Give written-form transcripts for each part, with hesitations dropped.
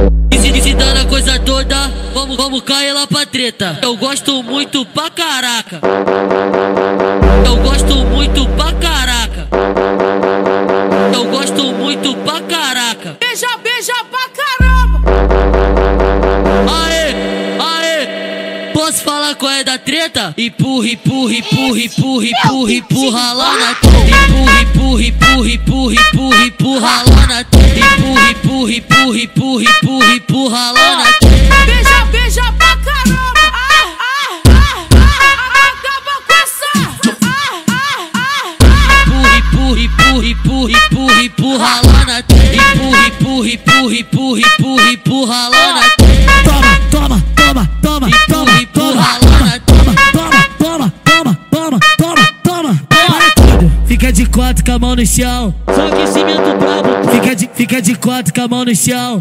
E se dando a coisa toda, vamos cair lá pra treta. Eu gosto muito pra caraca. Eu gosto muito pra caraca. Eu gosto muito pra caraca. Beija, beija pra caramba. Aê, aê. Posso falar qual é da treta? Empurra, empurra, empurra, empurra, empurra, empurra lá na treta. Empurra, empurra, empurra, empurra, empurra, empurra lá na treta. Empurra, empurra, empurra, empurra, empurra, empurra lá na treta. Beija, beija pra caramba. Acaba com essa. Empurra, empurra, empurra, empurra, empurra lá na treta. Empurra, empurra, empurra, empurra, empurra, empurra lá na treta. Toma, toma, toma, toma, toma, empurra lá na treta. toma, toma, toma, toma, toma, toma. Para tudo. Fica de quatro com a mão no chão. Só que cimento brabo. Fica de quatro com a mão no chão.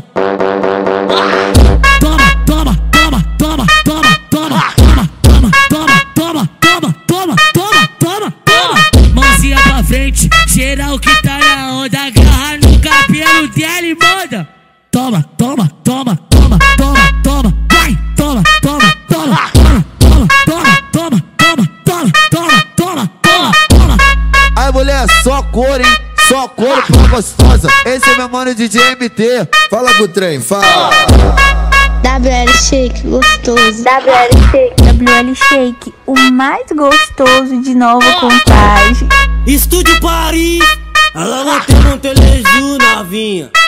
Toma, toma, toma, toma, toma, toma, toma, toma, toma, toma, toma, toma, toma, toma, toma. Mãozinha pra frente, geral que tá na onda, agarra no cabelo dela e manda. Toma, toma, toma, toma, toma, toma, vai, toma, toma, toma, toma, toma, toma, toma, toma, toma, toma, toma, toma, toma. Ai mulher, só cor, hein? Só couro pra gostosa. Esse é meu mano DJ MT. Fala com o trem, fala. WL Shake, gostoso. WL Shake, o mais gostoso de Nova Contagem. Estúdio Paris, ela não tem Monteleju, novinha.